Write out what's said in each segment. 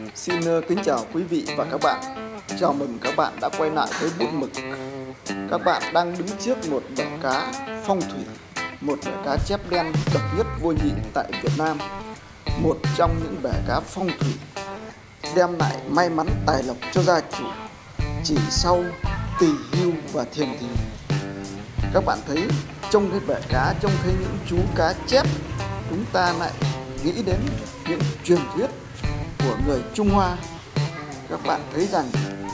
Xin kính chào quý vị và các bạn. Chào mừng các bạn đã quay lại với bút mực. Các bạn đang đứng trước một bể cá phong thủy, một bể cá chép đen độc nhất vô nhị tại Việt Nam. Một trong những bể cá phong thủy đem lại may mắn tài lộc cho gia chủ chỉ sau tỳ hưu và thiềm thìn. Các bạn thấy trong cái bể cá, trông thấy những chú cá chép, chúng ta lại nghĩ đến những truyền thuyết của người Trung Hoa. Các bạn thấy rằng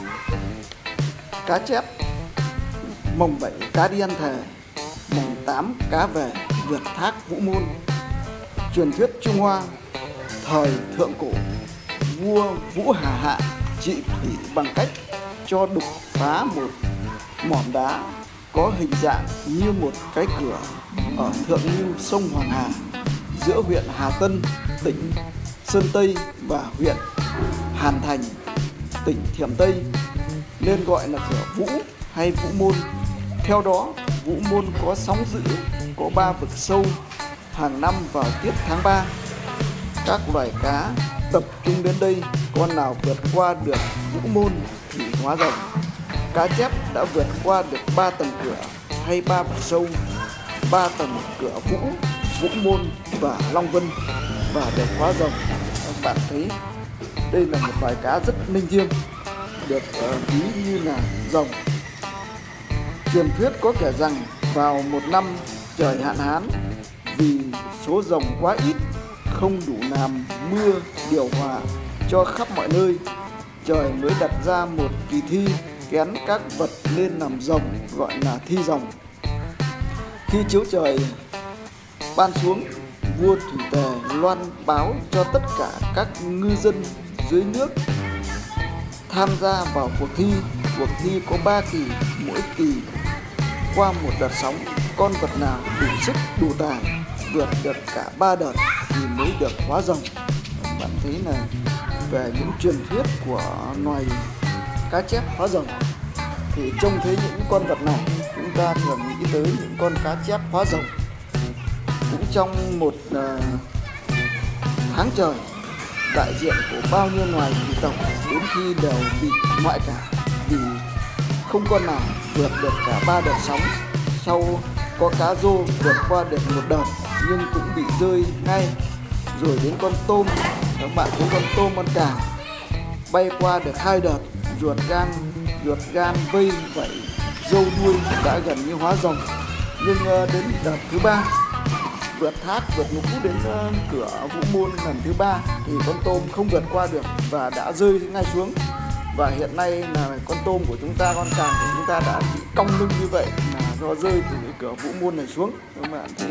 cá chép mồng 7 cá đi ăn thề, mồng 8 cá về vượt thác Vũ Môn. Truyền thuyết Trung Hoa thời thượng cổ, vua Vũ Hà Hạ trị thủy bằng cách cho đục phá một mỏm đá có hình dạng như một cái cửa ở thượng lưu sông Hoàng Hà, giữa huyện Hà Tân, tỉnh Sơn Tây và huyện Hàn Thành, tỉnh Thiểm Tây, nên gọi là cửa Vũ hay Vũ Môn. Theo đó, Vũ Môn có sóng dữ, có 3 vực sâu. Hàng năm vào tiết tháng 3, các loài cá tập trung đến đây. Con nào vượt qua được Vũ Môn thì hóa rồng. Cá chép đã vượt qua được 3 tầng cửa hay 3 vực sâu, 3 tầng cửa Vũ, Vũ Môn và Long Vân và được hóa rồng. Các bạn thấy đây là một loài cá rất linh thiêng, được ví như là rồng. Truyền thuyết có kể rằng vào một năm trời hạn hán, vì số rồng quá ít, không đủ làm mưa điều hòa cho khắp mọi nơi, trời mới đặt ra một kỳ thi kén các vật lên làm rồng, gọi là thi rồng. Khi chiếu trời ban xuống, vua Thủy Tề loan báo cho tất cả các ngư dân dưới nước tham gia vào cuộc thi. Cuộc thi có 3 kỳ, mỗi kỳ qua một đợt sóng. Con vật nào đủ sức đủ tài vượt được cả 3 đợt thì mới được hóa rồng. Bạn thấy là về những truyền thuyết của loài cá chép hóa rồng thì trông thấy những con vật này, chúng ta thường nghĩ tới những con cá chép hóa rồng. Cũng trong một tháng trời, đại diện của bao nhiêu loài thủy tộc đến khi đều bị ngoại cả, vì không con nào vượt được cả 3 đợt sóng. Sau có cá rô vượt qua được một đợt nhưng cũng bị rơi ngay. Rồi đến con tôm, các bạn thấy con tôm con càng bay qua được 2 đợt, ruột gan vây vậy râu đuôi đã gần như hóa rồng. Nhưng đến đợt thứ 3, vượt thác vượt ngũ đến cửa Vũ Môn lần thứ 3 thì con tôm không vượt qua được và đã rơi ngay xuống. Và hiện nay là con tôm của chúng ta, con càng của chúng ta đã bị cong lưng như vậy là do rơi từ cái cửa Vũ Môn này xuống. Các bạn thấy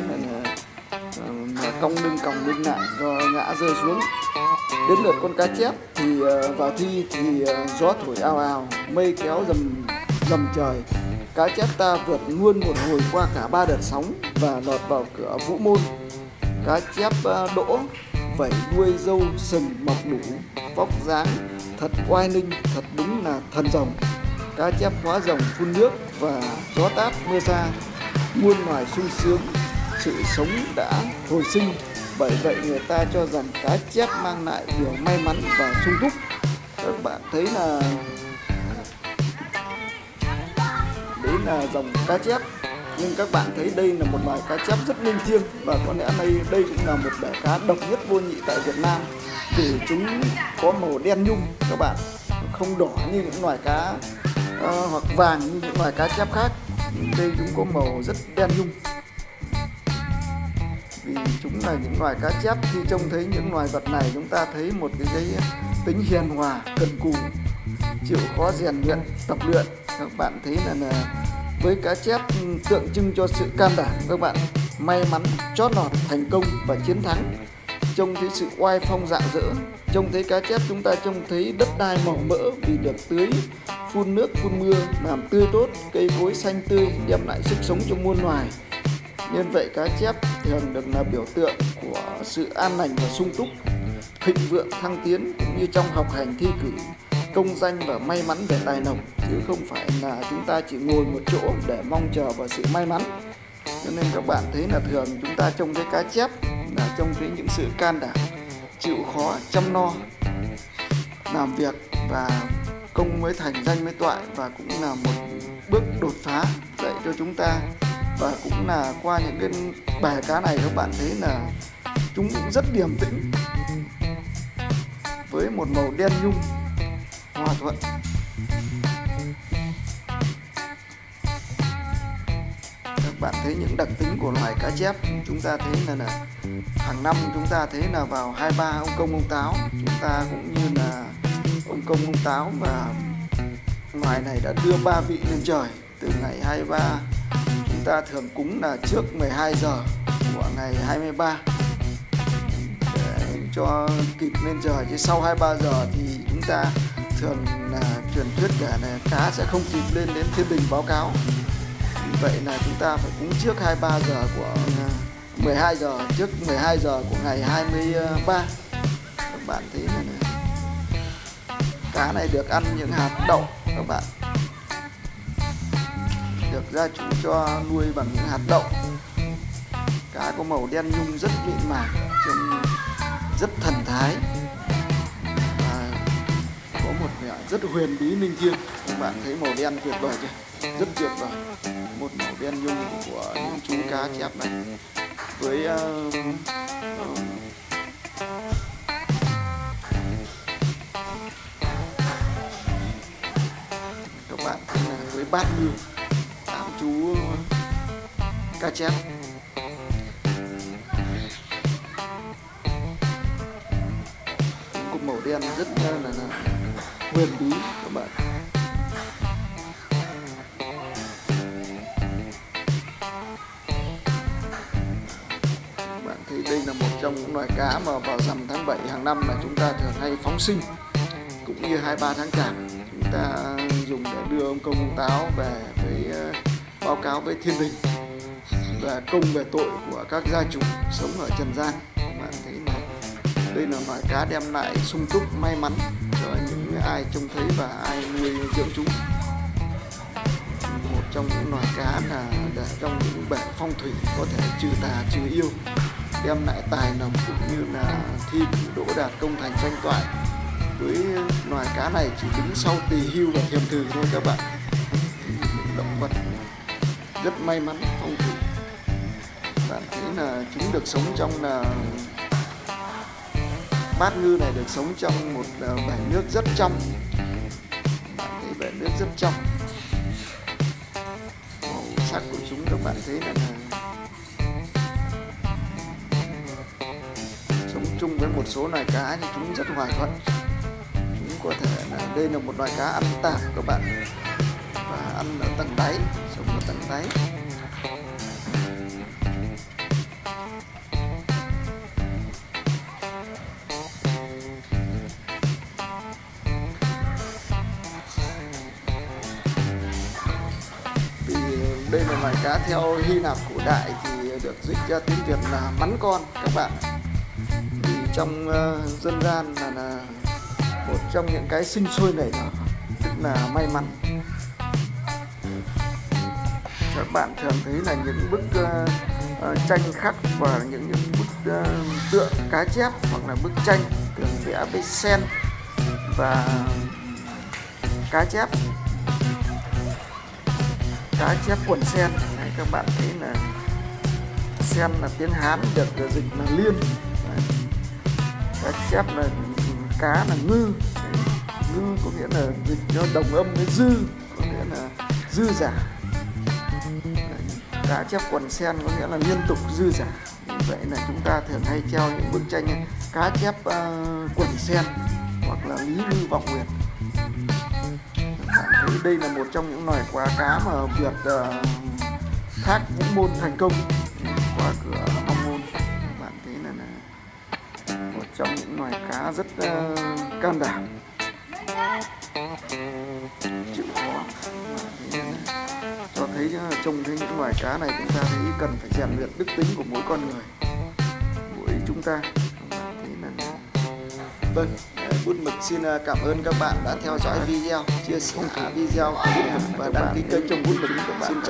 là cong lưng lại do ngã rơi xuống. Đến lượt con cá chép thì vào thi thì gió thổi ào ào, mây kéo dầm trời. Cá chép ta vượt luôn một hồi qua cả 3 đợt sóng và lọt vào cửa Vũ Môn. Cá chép đỗ, vẩy đuôi râu sừng mọc đủ, vóc dáng thật oai linh, thật đúng là thần rồng. Cá chép hóa rồng phun nước và gió táp mưa xa, muôn loài sung sướng, sự sống đã hồi sinh. Bởi vậy người ta cho rằng cá chép mang lại điều may mắn và sung túc. Các bạn thấy là đấy là dòng cá chép, nhưng các bạn thấy đây là một loài cá chép rất linh thiêng và có lẽ đây cũng là một bể cá độc nhất vô nhị tại Việt Nam, vì chúng có màu đen nhung, các bạn, không đỏ như những loài cá hoặc vàng như những loài cá chép khác. Đây chúng có màu rất đen nhung, vì chúng là những loài cá chép. Khi trông thấy những loài vật này, chúng ta thấy một cái tính hiền hòa, cần cù, chịu khó rèn luyện, tập luyện. Các bạn thấy là với cá chép tượng trưng cho sự can đảm, các bạn, may mắn, chót lọt, thành công và chiến thắng. Trông thấy sự oai phong rạng rỡ. Trông thấy cá chép, chúng ta trông thấy đất đai màu mỡ vì được tưới, phun nước, phun mưa, làm tươi tốt, cây cối xanh tươi, đem lại sức sống cho muôn loài. Nên vậy cá chép thường được là biểu tượng của sự an lành và sung túc, thịnh vượng thăng tiến, cũng như trong học hành thi cử, công danh và may mắn về tài lộc, chứ không phải là chúng ta chỉ ngồi một chỗ để mong chờ vào sự may mắn. Cho nên các bạn thấy là thường chúng ta trông thấy cá chép là trông thấy những sự can đảm, chịu khó, chăm no. làm việc và công mới thành danh mới toại, và cũng là một bước đột phá dạy cho chúng ta. Và cũng là qua những cái bè cá này các bạn thấy là chúng cũng rất điềm tĩnh với một màu đen nhung hòa thuận. Các bạn thấy những đặc tính của loài cá chép, chúng ta thấy là hàng năm chúng ta thấy là vào 23 ông công ông táo, chúng ta cũng như là ông công ông táo, và loài này đã đưa 3 vị lên trời. Từ ngày 23 chúng ta thường cúng là trước 12 giờ của ngày 23 để cho kịp lên trời, chứ sau 23 giờ thì chúng ta thường là truyền thuyết cả là cá sẽ không kịp lên đến thiên đình báo cáo. Vì vậy là chúng ta phải cúng trước 23 giờ của 12 giờ, trước 12 giờ của ngày 23. Các bạn thấy là cá này được ăn những hạt đậu các bạn, được gia chủ cho nuôi bằng những hạt đậu. Cá có màu đen nhung rất mịn màng, trông rất thần thái và có một vẻ rất huyền bí linh thiêng. Các bạn thấy màu đen tuyệt vời chưa? Rất tuyệt vời. Một màu đen nhung của những chú cá chép này với các bạn thấy là với bát ngư 8 chú cá chép. Cục màu đen rất là huyền bí các bạn. Bạn thấy đây là một trong những loài cá mà vào rằm tháng 7 hàng năm là chúng ta thường hay phóng sinh, cũng như 23 tháng Chạp chúng ta dùng để đưa ông công ông táo về với báo cáo với thiên đình và công về tội của các gia chủ sống ở trần gian. Các bạn thấy là đây là loài cá đem lại sung túc may mắn cho những ai trông thấy và ai nuôi dưỡng chúng. Một trong những loài cá là để trong những bể phong thủy có thể trừ tà trừ yêu, đem lại tài lộc cũng như là thi đỗ đạt công thành danh toại. Với loài cá này chỉ đứng sau tỳ hưu và thiềm thử thôi các bạn. Động vật rất may mắn phong thủy. Bạn thấy là chúng được sống trong là bát ngư này được sống trong một bể nước rất trong. Bạn thấy bể nước rất trong. Màu sắc của chúng các bạn thấy là sống chung với một số loài cá thì chúng rất hòa thuận. Chúng có thể là đây là một loài cá ăn tạp các bạn, và ăn ở tầng đáy, sống ở tầng đáy. Vì đây là loài cá theo Hy Lạp cổ đại thì được dịch ra tiếng Việt là mắn con các bạn. Vì trong dân gian là một trong những cái sinh sôi nảy nở, tức là may mắn. Các bạn thường thấy là những bức tranh khắc và những bức tượng cá chép hoặc là bức tranh thường vẽ với sen và cá chép quần sen. Đấy, các bạn thấy là sen là tiếng Hán được dịch là liên. Đấy. Cá chép là cá là ngư. Đấy. Ngư có nghĩa là dịch nó đồng âm với dư, có nghĩa là dư giả. Cá chép quần sen có nghĩa là liên tục dư giả. Vậy là chúng ta thường hay treo những bức tranh cá chép quần sen hoặc là lý ngư vọng nguyệt. Bạn thấy đây là một trong những loài cá mà Việt thác Vũ Môn thành công qua cửa Long Môn. Bạn thấy là một trong những loài cá rất can đảm, chịu khó. Cho thấy trông thấy những loài cá này chúng ta thấy cần phải rèn luyện đức tính của mỗi con người, mỗi chúng ta. Vâng, Bút Mực xin cảm ơn các bạn đã theo dõi video, chia sẻ video của Bút Mực và đăng ký kênh trong Bút Mực các bạn.